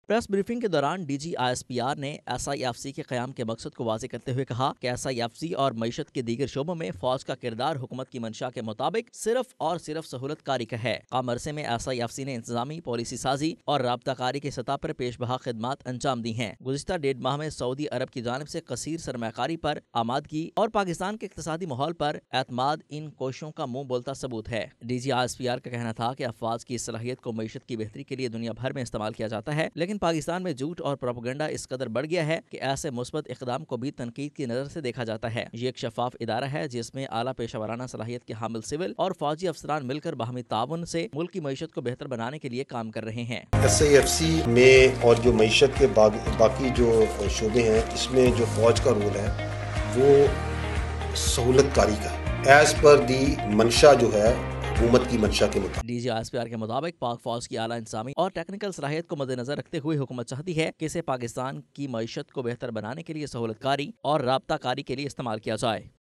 Press briefing के दौरान DG ISPR ने SIFC के क़याम के मकसद को वाज़ेह करते हुए कहा कि SIFC और मईशत के दीगर शोबों में फौज का किरदार हुकूमत की मंशा के मुताबिक सिर्फ और सिर्फ सहूलत कारी का है। कम अरसे में SIFC ने इंतजामी, पॉलिसी साजी और राब्ताकारी की सतह पर पेश बहा खिदमात अंजाम दी हैं। गुज़िश्ता 1.5 माह में सऊदी अरब की जानिब से कसीर सरमाकारी पर आमादगी और पाकिस्तान के इक़्तिसादी माहौल पर एतमाद इन कोशिशों का मुंह बोलता सबूत है। DG ISPR का कहना था कि अफवाज की सलाहियत को मईशत की बेहतरी के लिए दुनिया भर में इस्तेमाल किया जाता है, लेकिन पाकिस्तान में झूठ और प्रोपेगेंडा इस कदर बढ़ गया है कि ऐसे मुस्बत इक़दाम को भी तनकीद की नज़र से देखा जाता है। ये एक शफाफ इदारा है जिसमें आला पेशावराना सलाहियत के हामिल सिविल और फौजी अफसरान मिलकर बाहमी ताउन से मुल्क की मईशत को बेहतर बनाने के लिए काम कर रहे हैं। SIFC में और जो मईशत के बाकी जो शोबे हैं, इसमें जो फौज का रोल है वो सहूलत कारी का है, एज पर दी मंशा जो है हुकूमत की मंशा के मुताबिक। DG ISPR के मुताबिक पाक फौज की आला इंतजामी और टेक्निकल सलाहियत को मद्देनजर रखते हुए हुकूमत चाहती है कि इसे पाकिस्तान की मईशत को बेहतर बनाने के लिए सहूलत कारी और राब्ता कारी के लिए इस्तेमाल किया जाए।